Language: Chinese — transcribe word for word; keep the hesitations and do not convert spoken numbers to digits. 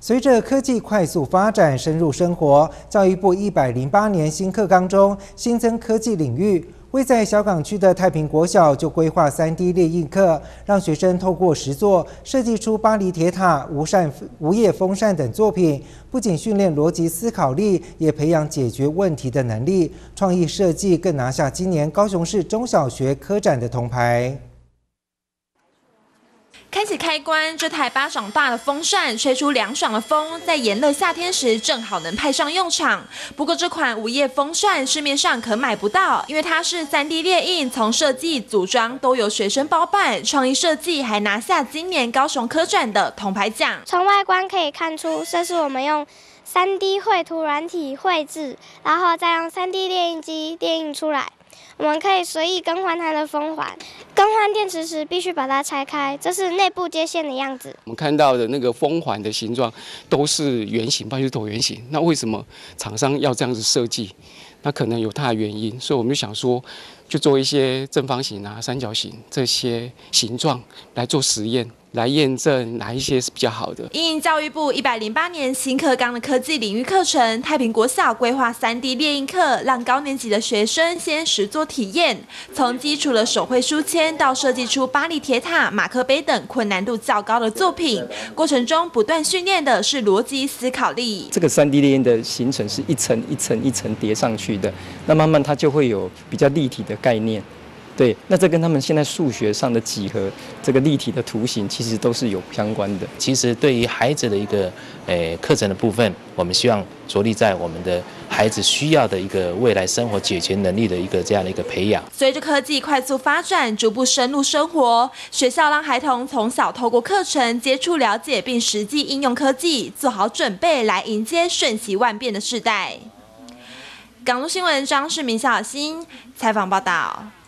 随着科技快速发展深入生活，教育部一百零八年新课纲中新增科技领域。位在小港区的太平国小就规划 三 D 列印课，让学生透过实作设计出巴黎铁塔、无扇无叶风扇等作品，不仅训练逻辑思考力，也培养解决问题的能力。创意设计更拿下今年高雄市中小学科展的铜牌。 开启开关，这台巴掌大的风扇吹出凉爽的风，在炎热夏天时正好能派上用场。不过这款无叶风扇市面上可买不到，因为它是 三 D 列印，从设计、组装都由学生包办。创意设计还拿下今年高雄科展的铜牌奖。 从外观可以看出，这是我们用 三 D 绘图软体绘制，然后再用 三 D 列印机列印出来。 我们可以随意更换它的风环，更换电池时必须把它拆开，这是内部接线的样子。 我们看到的那个风环的形状都是圆形，半圆椭圆形。那为什么厂商要这样子设计？那可能有它的原因，所以我们就想说，就做一些正方形啊、三角形这些形状来做实验。 来验证哪一些是比较好的。 因应教育部一百零八年新课纲的科技领域课程，太平国小规划 三 D 列印课，让高年级的学生先实作体验，从基础的手绘书签到设计出巴黎铁塔、马克杯等困难度较高的作品，过程中不断训练的是逻辑思考力。 这个 三 D 列印的形成是一层一层一层叠上去的，那慢慢它就会有比较立体的概念。 对，那这跟他们现在数学上的几何这个立体的图形其实都是有相关的。 其实对于孩子的一个诶课程的部分，我们希望着力在我们的孩子需要的一个未来生活解决能力的一个这样的一个培养。 随着科技快速发展，逐步深入生活，学校让孩童从小透过课程接触、了解并实际应用科技，做好准备来迎接瞬息万变的世代。港都新闻张世明、小新采访报道。